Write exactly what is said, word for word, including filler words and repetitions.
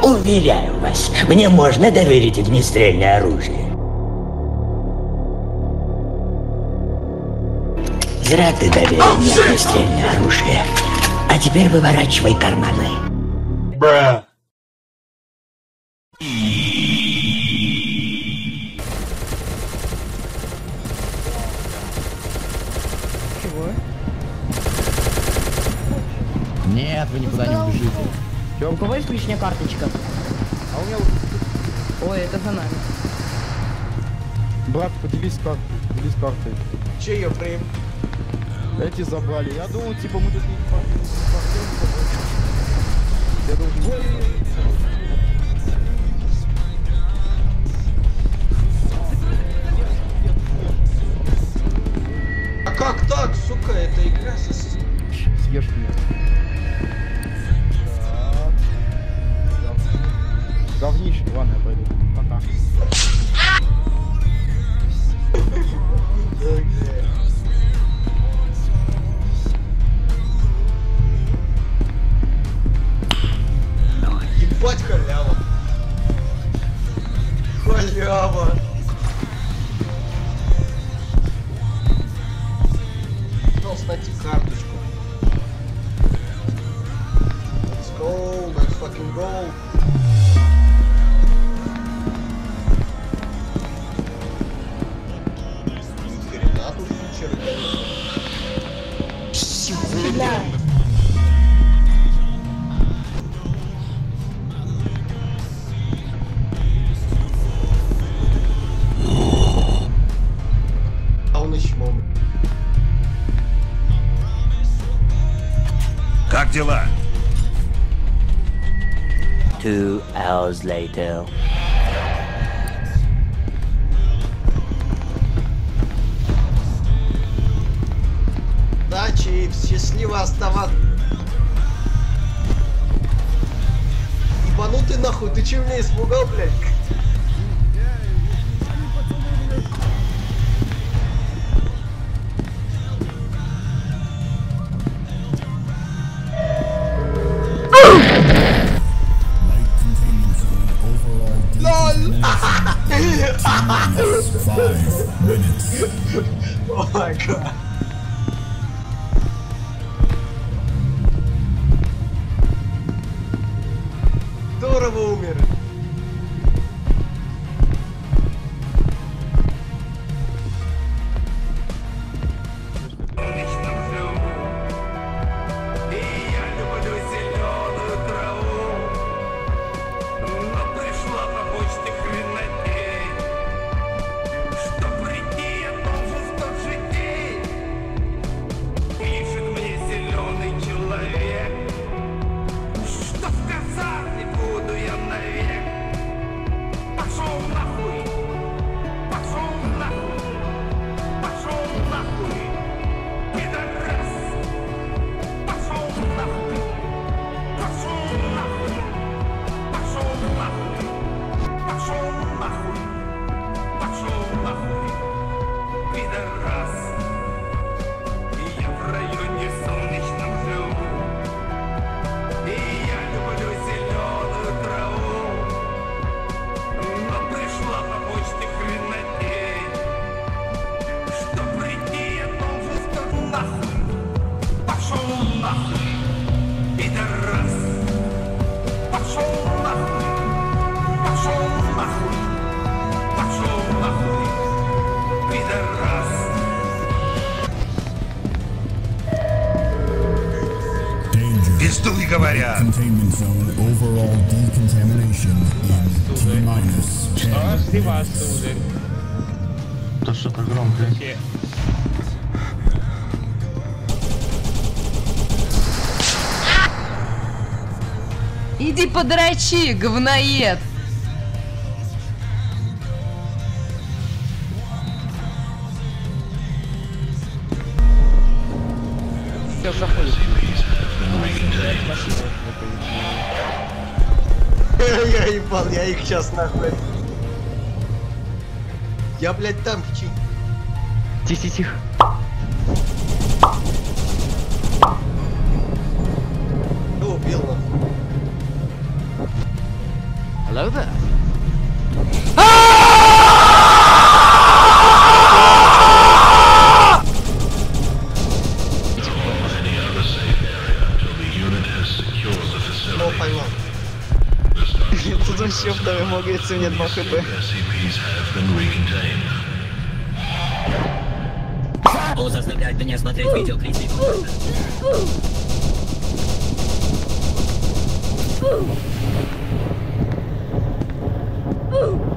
Уверяю вас, мне можно доверить огнестрельное оружие. Зря ты доверил мне огнестрельное оружие. А теперь выворачивай карманы. Бра. Чего? Нет, вы никуда не убежите. У кого есть лишняя карточка? А у меня... Ой, это за нами. Брат, поделись картой. Поделись картой. Че ее фрейм? Эти забрали. Я думал, типа, мы тут не Я думал, А как так, сука, это игра со... съешь меня. Говнище, ладно, я пойду. Пока. Ебать халява. Халява. Пожалуйста, найти карточку. Let's go, let's fucking go. Хрена тут фичеры, конечно. Как дела? Two hours later. Удачи, счастливо оставаться. Ебанутый нахуй, ты че меня испугал, блядь? О май гад. Здорово умер. Пиздуй, говорят. Containment zone overall decontamination in T minus ten. То что-то громкое. Иди подрачи, говноед! Все, заходит. Я ебал, я их сейчас нахуй. Я, блядь, там чи. Тихо-тихо. Кто убил нахуй? да. Ну, поймал. Тут вообще в доме могается, у меня два хп. О, заставляет меня смотреть видео критику. Ooh!